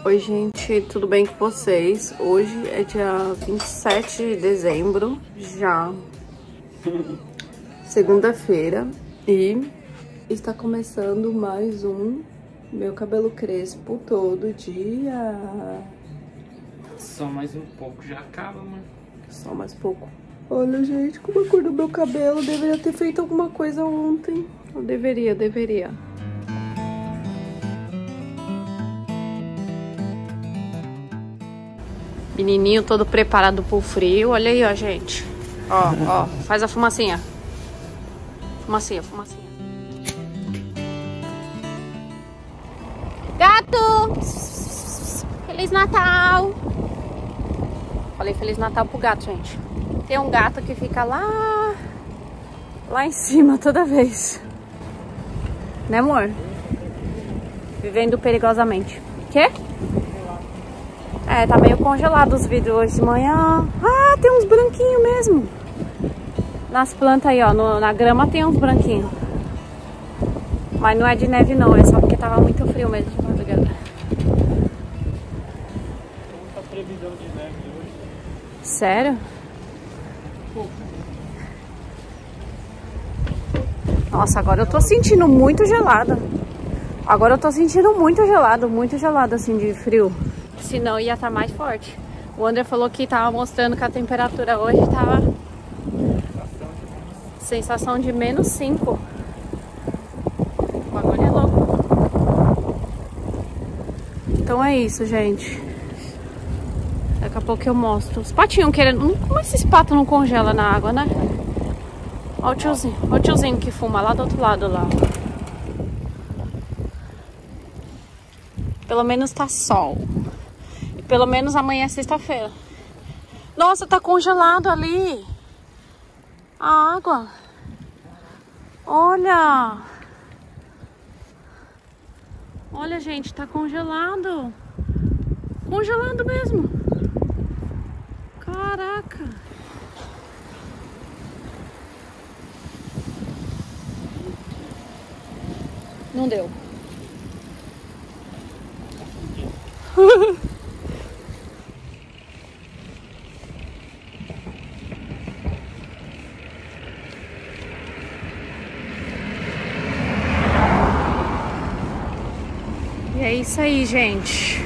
Oi, gente, tudo bem com vocês? Hoje é dia 27 de dezembro, já segunda-feira, e está começando mais um meu cabelo crespo todo dia. Só mais um pouco, já acaba, mano. Só mais pouco. Olha, gente, como a cor do meu cabelo. Deveria ter feito alguma coisa ontem. Eu deveria. Menininho todo preparado pro frio. Olha aí, ó, gente. Ó, faz a fumacinha. Fumacinha. Gato! Feliz Natal! Falei Feliz Natal pro gato, gente. Tem um gato que fica lá em cima toda vez. Né, amor? Vivendo perigosamente. Quê? É, tá meio congelado os vidros hoje de manhã. Ah, tem uns branquinhos mesmo. Nas plantas aí, ó, na grama tem uns branquinhos. Mas não é de neve não, é só porque tava muito frio mesmo de madrugada. Tá previsão de neve hoje. Sério? Nossa, agora eu tô sentindo muito gelada. Muito gelado assim de frio. Senão ia estar mais forte. O André falou que tava mostrando que a temperatura hoje tava sensação de -5. O bagulho é louco. Então é isso, gente. Daqui a pouco eu mostro. Os patinhos querendo... Como esses patos não congelam na água, né? Olha o tiozinho que fuma lá do outro lado lá. Pelo menos tá sol. E pelo menos amanhã é sexta-feira. Nossa, tá congelado ali. A água. Olha. Olha, gente, tá congelado. Congelado mesmo. Caraca. Não deu. E é isso aí, gente.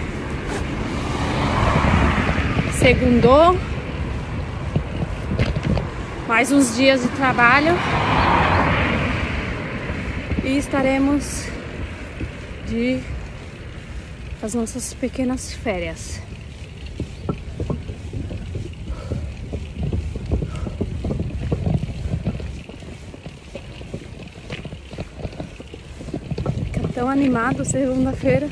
Segundou. Mais uns dias de trabalho. E estaremos de as nossas pequenas férias. Fica tão animado segunda-feira.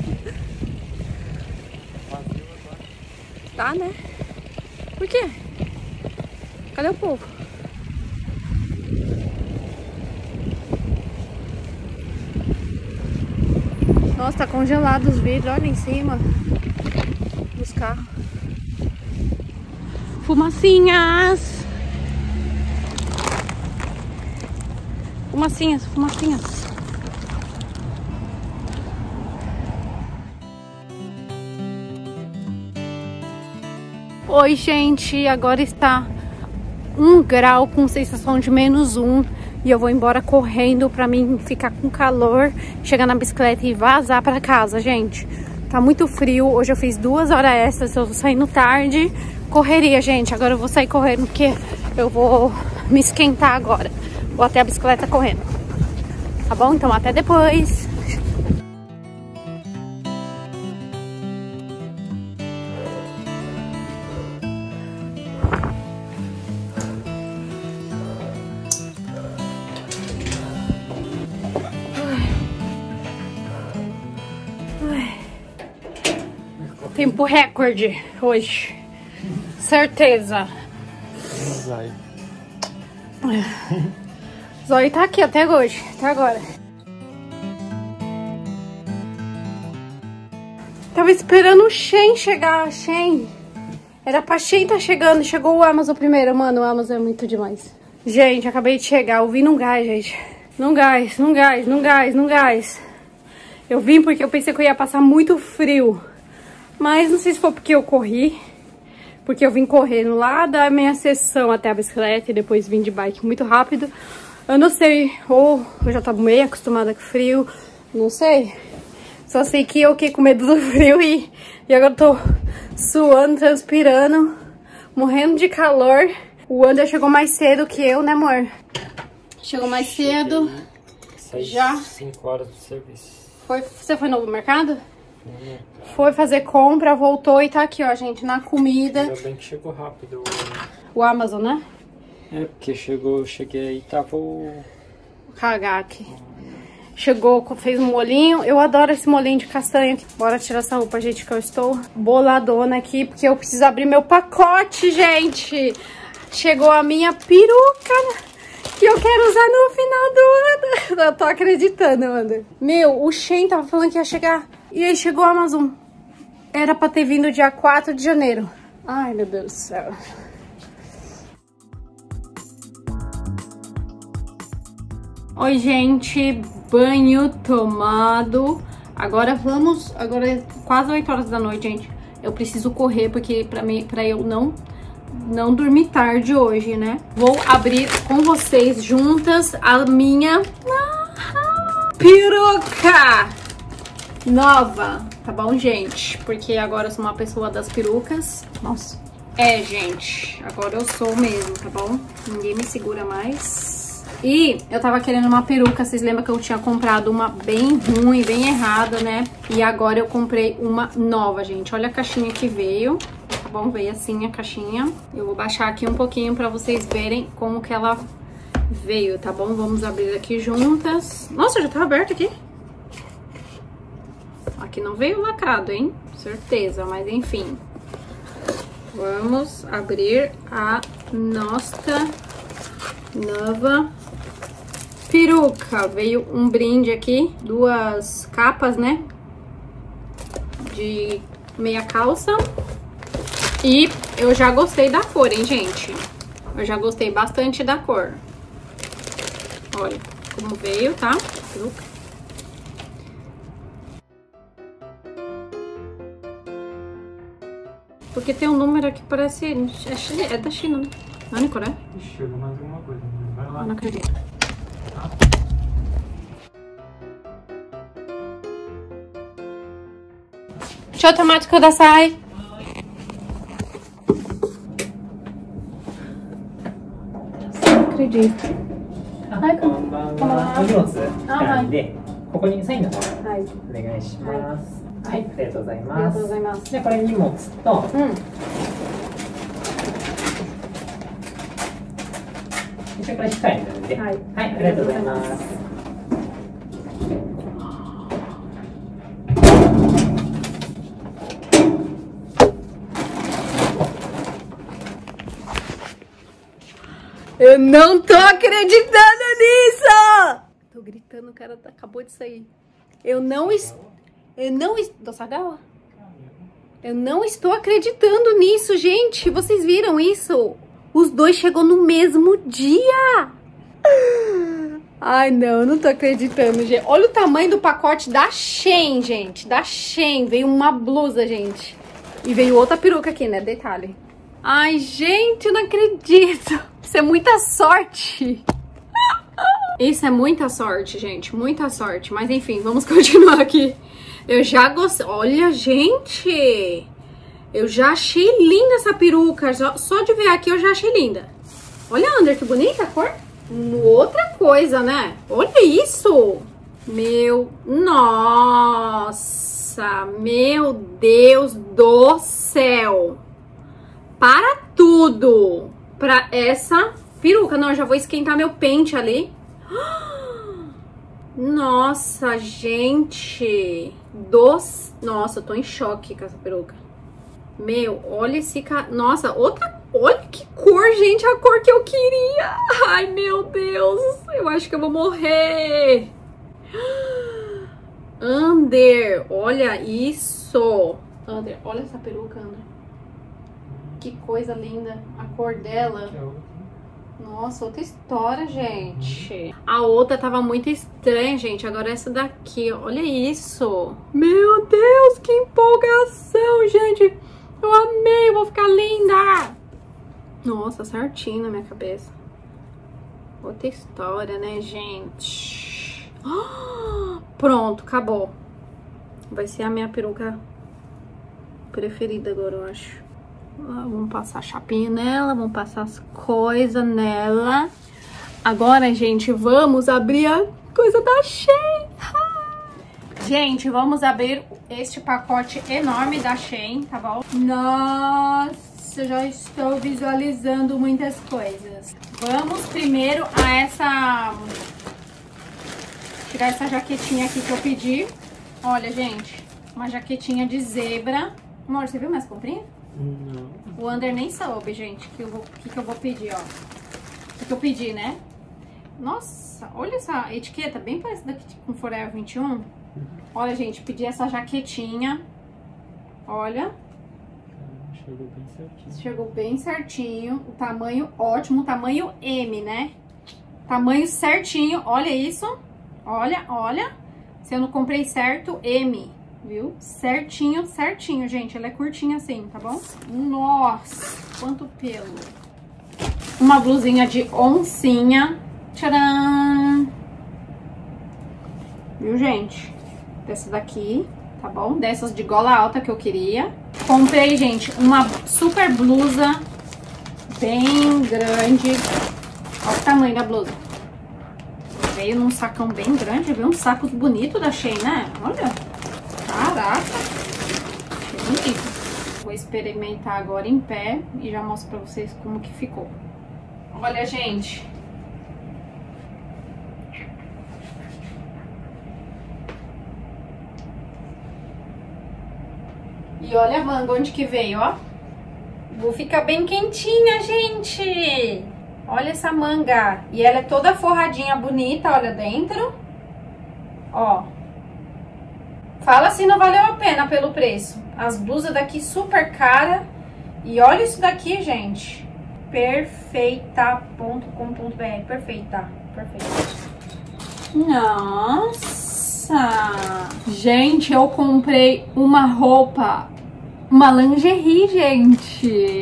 Tá, né? Por quê? Cadê o povo? Nossa, tá congelado os vidros, olha em cima dos carros. Fumacinhas! Fumacinhas. Oi, gente, agora está 1 grau com sensação de -1 e eu vou embora correndo pra mim ficar com calor, chegar na bicicleta e vazar pra casa, gente. Tá muito frio, hoje eu fiz 2 horas extras, eu tô saindo tarde, correria, gente. Agora eu vou sair correndo porque eu vou me esquentar agora. Vou até a bicicleta correndo. Tá bom? Então até depois. Tempo recorde hoje. Certeza. Zói tá aqui até hoje, até agora. Tava esperando o Shein chegar, Shein. Era pra Shein tá chegando, chegou o Amazon primeiro. Mano, o Amazon é muito demais. Gente, acabei de chegar, eu vim num gás, gente. Num gás. Eu vim porque eu pensei que eu ia passar muito frio. Mas não sei se foi porque eu corri. Porque eu vim correndo lá da minha sessão até a bicicleta e depois vim de bike muito rápido. Eu não sei, ou eu já tava meio acostumada com frio, não sei. Só sei que eu fiquei com medo do frio e agora eu tô suando, transpirando, morrendo de calor. O Ander chegou mais cedo que eu, né, amor? Chegou mais cedo. Já? 5 horas do serviço. Você foi no mercado? Foi fazer compra, voltou e tá aqui, ó, gente, na comida. Ainda bem que chegou rápido. O Amazon, né? É, porque eu cheguei e tava o Kagaki. Chegou, fez um molinho. Eu adoro esse molinho de castanha. Bora tirar essa roupa, gente, que eu estou boladona aqui, porque eu preciso abrir meu pacote, gente. Chegou a minha peruca que eu quero usar no final do ano. Eu tô acreditando, Ander. Meu, o Shein tava falando que ia chegar. E aí chegou a Amazon. Era pra ter vindo dia 4 de janeiro. Ai, meu Deus do céu. Oi, gente. Banho tomado. Agora é quase 8 horas da noite, gente. Eu preciso correr, porque pra eu não dormir tarde hoje, né? Vou abrir com vocês juntas a minha peruca nova, tá bom, gente? Porque agora eu sou uma pessoa das perucas. Nossa. É, gente, agora eu sou mesmo, tá bom? Ninguém me segura mais. E eu tava querendo uma peruca, vocês lembram que eu tinha comprado uma bem ruim, bem errada, né? E agora eu comprei uma nova, gente. Olha a caixinha que veio, tá bom? Veio assim a caixinha. Eu vou baixar aqui um pouquinho pra vocês verem como que ela veio, tá bom? Vamos abrir aqui juntas. Nossa, já tá aberto aqui. Aqui não veio lacrado, hein? Certeza, mas enfim. Vamos abrir a nossa nova peruca. Veio um brinde aqui, 2 capas, né? De meia calça. E eu já gostei da cor, hein, gente? Eu já gostei bastante da cor. Olha como veio, tá? Peruca. Porque tem um número aqui que parece... É da China, né? Não é Coreia? Chegou mais alguma coisa. Vai lá. Não acredito. Show tomate kudasai. Não acredito. こんばんは。荷物なんで、ここにサインの方はい。 お願いします。はい、ありがとうございありがます。 とうございます。 じゃあこれ荷物と、一応これ控えなんで、 はいはい、ありがとうございます。 Eu não tô acreditando nisso! Tô gritando, o cara acabou de sair. Eu não estou acreditando nisso, gente. Vocês viram isso? Os dois chegou no mesmo dia. Ai, não tô acreditando, gente. Olha o tamanho do pacote da Shein, gente. Da Shein. Veio uma blusa, gente. E veio outra peruca aqui, né? Detalhe. Ai, gente, eu não acredito. Isso é muita sorte. Isso é muita sorte, gente. Muita sorte. Mas enfim, vamos continuar aqui. Eu já gostei. Olha, gente. Eu já achei linda essa peruca. Só de ver aqui eu já achei linda. Olha, Ander, que bonita a cor. Outra coisa, né? Olha isso. Nossa. Meu Deus do céu. Para tudo. Pra essa peruca. Não, eu já vou esquentar meu pente ali. Nossa, gente. Nossa, eu tô em choque com essa peruca. Meu, olha esse... Nossa, outra... Olha que cor, gente. A cor que eu queria. Ai, meu Deus. Eu acho que eu vou morrer. Ander, olha isso. Ander, olha essa peruca, Ander. Que coisa linda. A cor dela. Nossa, outra história, gente. A outra tava muito estranha, gente. Agora essa daqui, olha isso. Meu Deus, que empolgação, gente. Eu amei, eu vou ficar linda. Nossa, certinho na minha cabeça. Outra história, né, gente? Pronto, acabou. Vai ser a minha peruca preferida agora, eu acho. Vamos passar chapinha nela, vamos passar as coisas nela. Agora, gente, vamos abrir a coisa da Shein. Gente, vamos abrir este pacote enorme da Shein, tá bom? Nossa, já estou visualizando muitas coisas. Vamos primeiro a essa... tirar essa jaquetinha aqui que eu pedi. Olha, gente, uma jaquetinha de zebra. Amor, você viu minhas comprinhas? Não. O Ander nem soube, gente, que eu vou pedir, ó. O que eu pedi, né? Nossa, olha essa etiqueta, bem parecida aqui com Forever 21. Olha, gente, pedi essa jaquetinha. Olha. Chegou bem certinho. Chegou bem certinho. O tamanho ótimo, tamanho M, né? Tamanho certinho, olha isso. Olha, olha. Se eu não comprei certo, M. Viu? Certinho, certinho, gente. Ela é curtinha assim, tá bom? Nossa, quanto pelo. Uma blusinha de oncinha. Tcharam! Viu, gente? Dessa daqui, tá bom? Dessas de gola alta que eu queria. Comprei, gente, uma super blusa bem grande. Olha o tamanho da blusa. Veio num sacão bem grande, viu? Um saco bonito da Shein, né? Olha. Caraca, que bonito. Vou experimentar agora em pé e já mostro pra vocês como que ficou. Olha, gente. E olha a manga onde que veio, ó. Vou ficar bem quentinha, gente. Olha essa manga. E ela é toda forradinha, bonita, olha dentro. Ó. Fala se não valeu a pena pelo preço. As blusas daqui super cara. E olha isso daqui, gente. Perfeita.com.br. Perfeita. Perfeita. Nossa. Gente, eu comprei uma roupa. Uma lingerie, gente.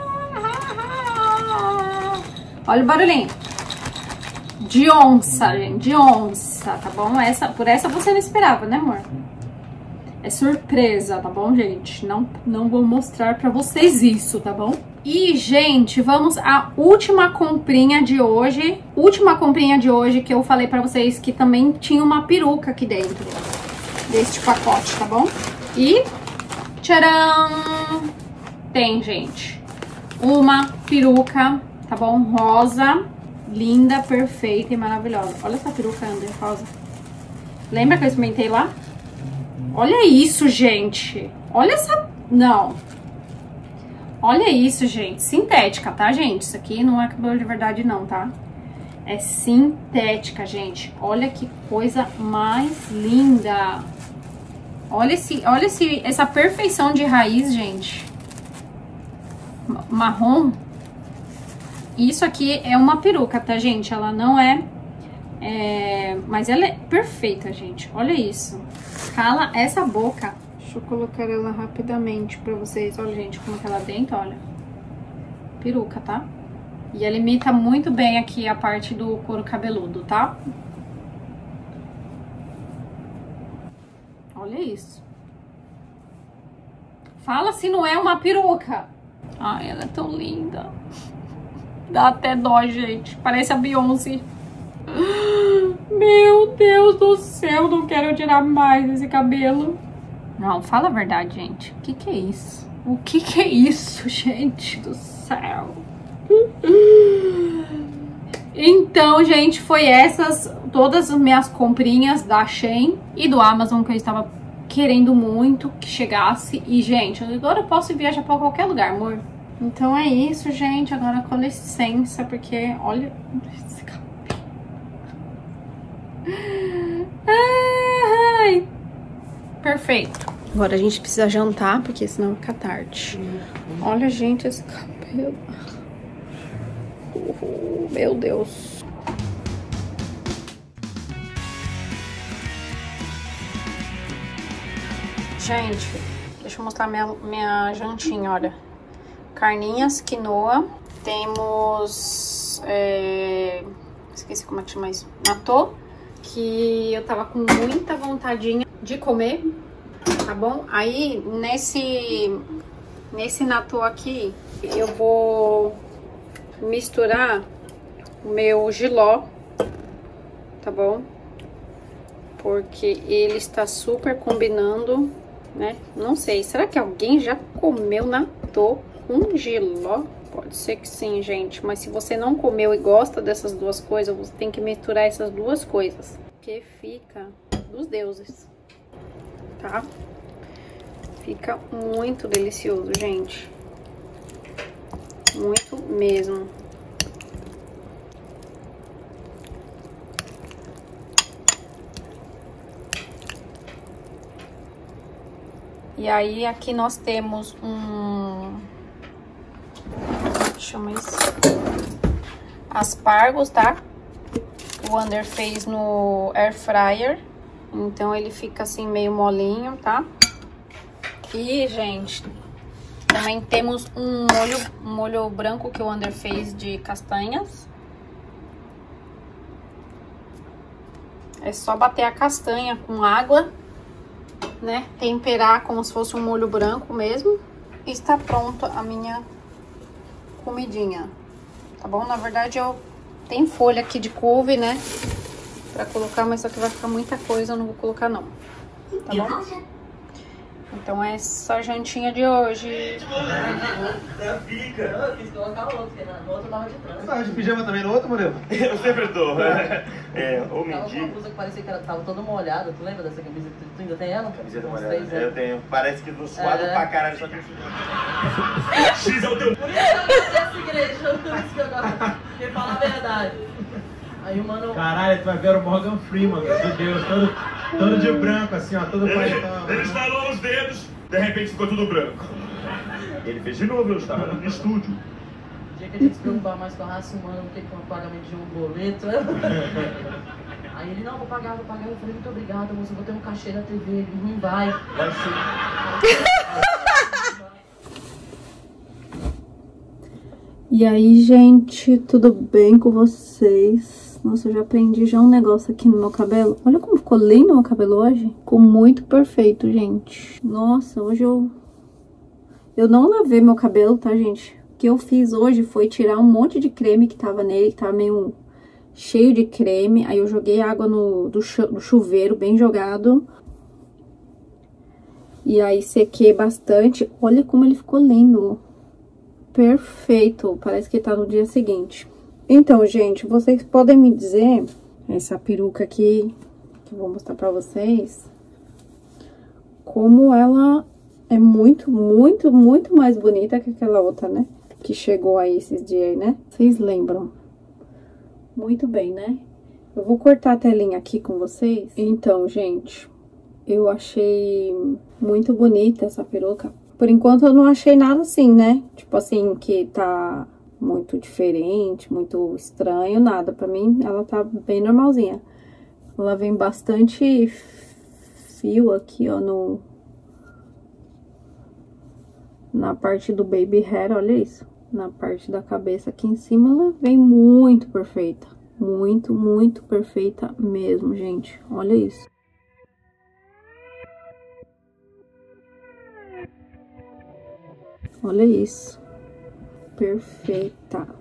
Olha o barulhinho. De onça, gente. De onça, tá bom? Por essa você não esperava, né, amor? É surpresa, tá bom, gente? Não vou mostrar pra vocês isso, tá bom? E, gente, vamos à última comprinha de hoje. Última comprinha de hoje que eu falei pra vocês que também tinha uma peruca aqui dentro deste pacote, tá bom? E, tcharam! Tem, gente, uma peruca, tá bom? Rosa, linda, perfeita e maravilhosa. Olha essa peruca, Ander, rosa. Lembra que eu experimentei lá? Olha isso, gente. Olha essa... Não. Olha isso, gente. Sintética, tá, gente? Isso aqui não é cabelo de verdade, não, tá? É sintética, gente. Olha que coisa mais linda. Olha essa perfeição de raiz, gente. Marrom. Isso aqui é uma peruca, tá, gente? Ela não é... mas ela é perfeita, gente. Olha isso. Cala essa boca. Deixa eu colocar ela rapidamente pra vocês. Olha, gente, como é que ela dentro, olha. Peruca, tá? E ela imita muito bem aqui a parte do couro cabeludo, tá? Olha isso. Fala se não é uma peruca. Ai, ela é tão linda. Dá até dó, gente. Parece a Beyoncé. Meu Deus do céu, não quero tirar mais esse cabelo. Não, fala a verdade, gente. O que é isso? O que é isso, gente do céu? Então, gente, foi essas todas as minhas comprinhas da Shein e do Amazon que eu estava querendo muito que chegasse. E, gente, agora eu posso viajar pra qualquer lugar, amor. Então é isso, gente. Agora com licença, porque olha esse cabelo. Ai, perfeito. Agora a gente precisa jantar, porque senão fica tarde. Olha, gente, esse cabelo. Meu Deus. Gente, deixa eu mostrar minha jantinha, olha. Carninhas, quinoa. Temos... esqueci como é que chama isso. Natô, que eu tava com muita vontadinha de comer, tá bom? Aí, nesse natô aqui, eu vou misturar o meu jiló, tá bom? Porque ele está super combinando, né? Não sei, será que alguém já comeu natô com jiló? Pode ser que sim, gente. Mas se você não comeu e gosta dessas duas coisas, você tem que misturar essas duas coisas. Porque fica dos deuses, tá? Fica muito delicioso, gente. Muito mesmo. E aí, aqui nós temos chama isso? Aspargos, tá? O Wander fez no air fryer. Então, ele fica assim, meio molinho, tá? E, gente, também temos um molho branco que o Wander fez de castanhas. É só bater a castanha com água, né? Temperar como se fosse um molho branco mesmo. E está pronto a minha comidinha, tá bom? Na verdade, eu tenho folha aqui de couve, né? Pra colocar, mas só que vai ficar muita coisa, eu não vou colocar não, tá bom? Então, essa é a jantinha de hoje. Fica. Eu quis colocar o outro, porque no outro tava de trança. Você tava de pijama também no outro, modelo? Eu sempre tô. Ou Tava mendigo. com uma blusa que parecia que ela tava toda molhada. Tu lembra dessa camisa? Tu ainda tem ela? Camiseta Uns molhada. 3 anos. Eu tenho. Parece que do suado pra caralho, só que X é o teu. Por isso que eu gosto dessa igreja. Por isso que eu gosto. Porque fala a verdade. Aí o mano... Caralho, tu vai ver o Morgan Freeman, meu Deus, todo de branco, assim, ó, todo paletó. Ele estalou os dedos, de repente ficou tudo branco. Ele fez de novo, eu estava no estúdio. O dia que a gente se preocupar mais com a raça humana do que com o pagamento de um boleto. Aí ele, não, vou pagar. Eu falei, muito obrigada, moça, eu vou ter um cachê da TV. Ele, não vai. Vai ser. E aí, gente, tudo bem com vocês? Nossa, eu já aprendi já um negócio aqui no meu cabelo. Olha como ficou lindo o meu cabelo hoje. Ficou muito perfeito, gente. Nossa, hoje eu não lavei meu cabelo, tá, gente? O que eu fiz hoje foi tirar um monte de creme que tava nele, que tava meio cheio de creme. Aí eu joguei água no chuveiro, bem jogado. E aí sequei bastante. Olha como ele ficou lindo. Perfeito, parece que tá no dia seguinte. Então, gente, vocês podem me dizer, essa peruca aqui, que eu vou mostrar pra vocês, como ela é muito, muito, muito mais bonita que aquela outra, né? Que chegou aí esses dias aí, né? Vocês lembram? Muito bem, né? Eu vou cortar a telinha aqui com vocês. Então, gente, eu achei muito bonita essa peruca. Por enquanto eu não achei nada assim, né? Tipo assim, que tá muito diferente, muito estranho, nada. Pra mim, ela tá bem normalzinha. Ela vem bastante fio aqui, ó, na parte do baby hair, olha isso. Na parte da cabeça aqui em cima, ela vem muito perfeita. Muito, muito perfeita mesmo, gente. Olha isso. Olha isso. Perfeita.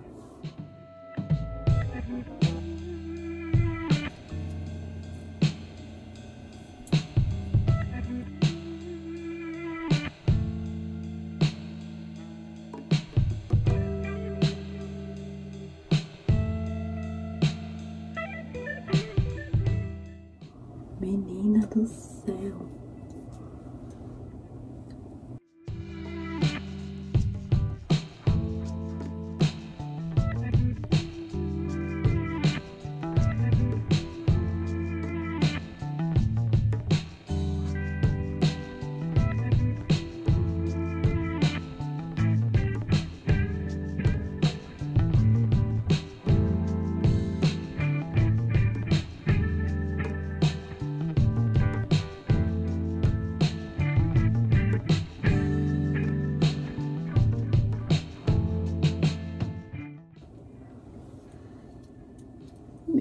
Menina do céu.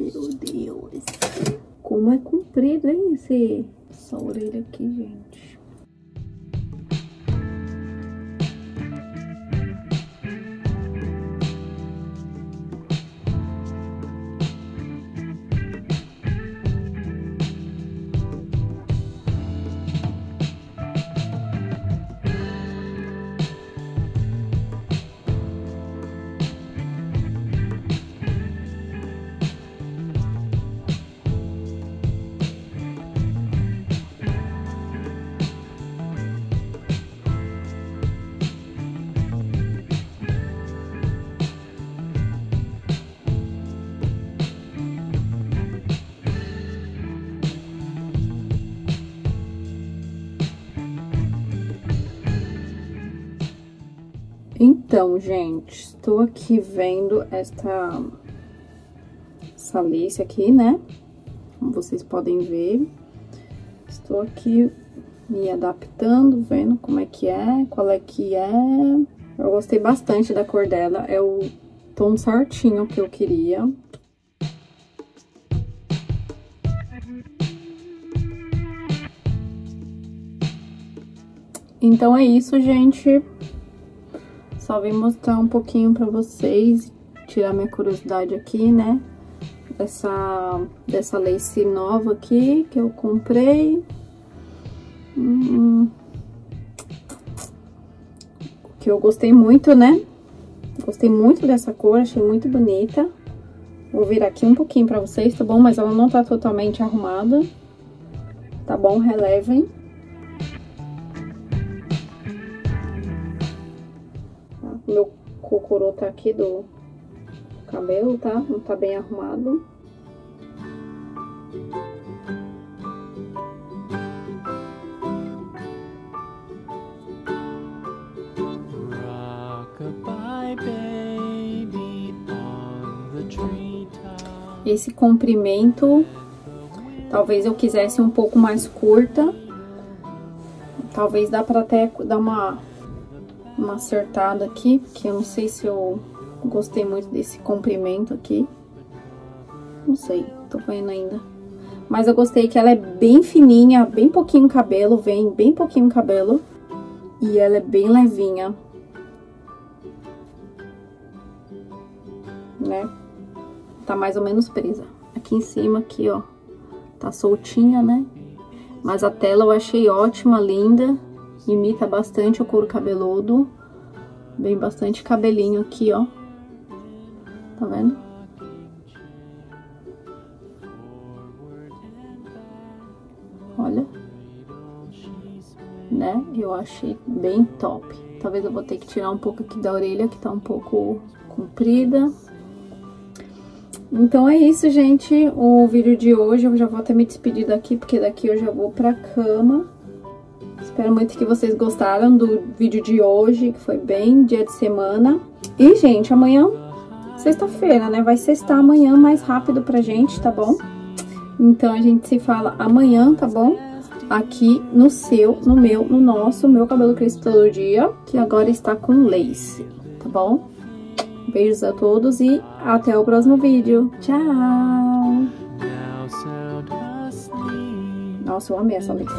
Meu Deus. Como é comprido, hein, essa orelha aqui, gente. Então, gente, estou aqui vendo essa lace aqui, né? Como vocês podem ver. Estou aqui me adaptando, vendo como é que é, qual é que é. Eu gostei bastante da cor dela, é o tom certinho que eu queria. Então é isso, gente. Só vim mostrar um pouquinho pra vocês, tirar minha curiosidade aqui, né? Dessa lace nova aqui, que eu comprei. Que eu gostei muito, né? Gostei muito dessa cor, achei muito bonita. Vou virar aqui um pouquinho pra vocês, tá bom? Mas ela não tá totalmente arrumada, tá bom? Relevem. O meu cocorô tá aqui do cabelo, tá? Não tá bem arrumado. Esse comprimento, talvez eu quisesse um pouco mais curta. Talvez dá pra até dar uma acertada aqui, porque eu não sei se eu gostei muito desse comprimento aqui. Não sei, tô vendo ainda. Mas eu gostei que ela é bem fininha, bem pouquinho cabelo, vem bem pouquinho cabelo. E ela é bem levinha. Né? Tá mais ou menos presa. Aqui em cima, aqui, ó, tá soltinha, né? Mas a tela eu achei ótima, linda. Imita bastante o couro cabeludo. Vem bastante cabelinho aqui, ó. Tá vendo? Olha. Né? Eu achei bem top. Talvez eu vou ter que tirar um pouco aqui da orelha, que tá um pouco comprida. Então é isso, gente. O vídeo de hoje, eu já vou até me despedir daqui, porque daqui eu já vou pra cama. Espero muito que vocês gostaram do vídeo de hoje, que foi bem dia de semana. E, gente, amanhã, sexta-feira, né? Vai sextar amanhã mais rápido pra gente, tá bom? Então, a gente se fala amanhã, tá bom? Aqui no seu, no meu cabelo crespo todo dia, que agora está com lace, tá bom? Beijos a todos e até o próximo vídeo. Tchau! Nossa, eu amei essa lace.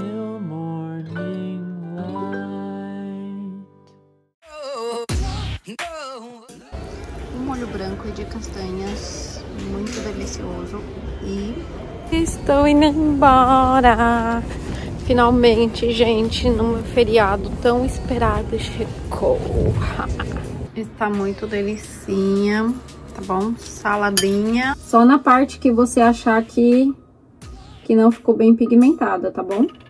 Um molho branco de castanhas, muito delicioso. E estou indo embora. Finalmente, gente, num feriado tão esperado, chegou. Está muito delicinha, tá bom? Saladinha. Só na parte que você achar que não ficou bem pigmentada, tá bom?